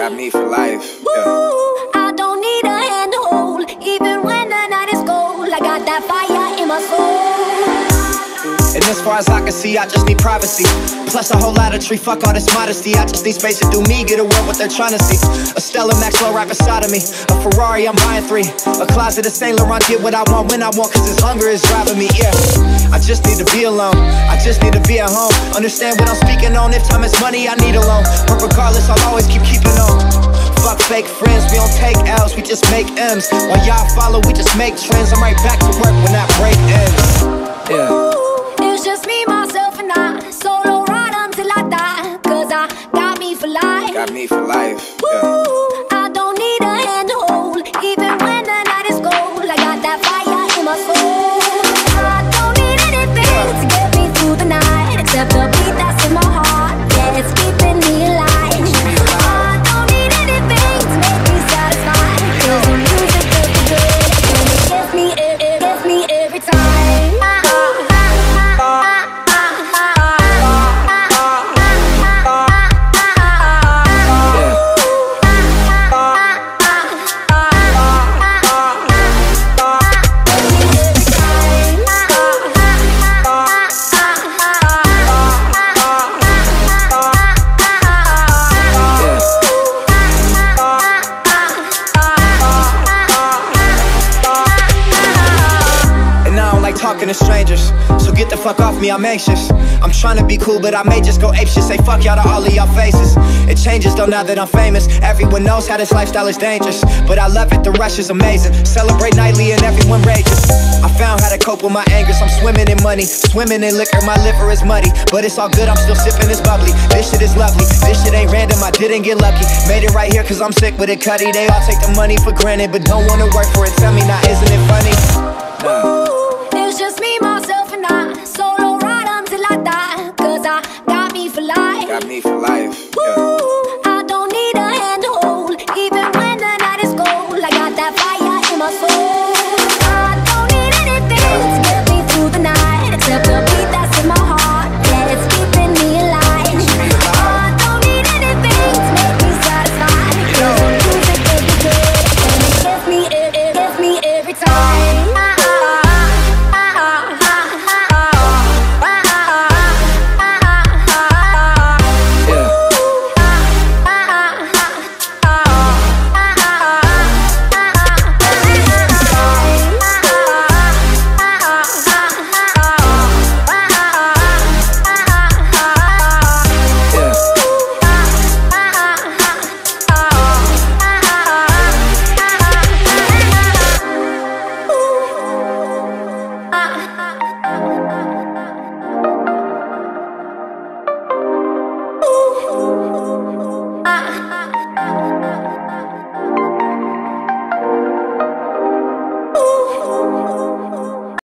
Got me for life. I don't need a hand to hold, even when the night is cold. I got that fire in my soul. And as far as I can see, I just need privacy. Plus a whole lot of tree, fuck all this modesty. I just need space to do me, get away what they're trying to see. A Stella Maxwell right beside of me. A Ferrari, I'm buying 3. A closet of Saint Laurent, get what I want when I want, cause this hunger is driving me, yeah. I just need to be alone, I just need to be at home. Understand what I'm speaking on, if time is money, I need a loan. But regardless, I'll always keep keeping on. Fuck fake friends, we don't take L's, we just make M's. While y'all follow, we just make trends. I'm right back to work when that break ends, yeah. It's just me, myself, and I. Solo ride until I die, cause I got me for life. Got me for life. I don't need a hand to hold, even when the night is cold. I got that fire in my soul. I don't need anything to get me through the night, except the beat that's in my heart, yeah, it's keeping me alive. I don't need anything to make me satisfied, cause the music feels so good, and it gets me every time. Talking to strangers, so get the fuck off me, I'm anxious. I'm trying to be cool, but I may just go apeshit. Say fuck y'all to all of y'all faces. It changes though now that I'm famous. Everyone knows how this lifestyle is dangerous, but I love it, the rush is amazing. Celebrate nightly and everyone rages. I found how to cope with my angers. I'm swimming in money, swimming in liquor. My liver is muddy, but it's all good, I'm still sipping this bubbly. This shit is lovely, this shit ain't random, I didn't get lucky. Made it right here cause I'm sick with it, cutty. They all take the money for granted, but don't wanna work for it. Tell me now, isn't it funny? It's just me,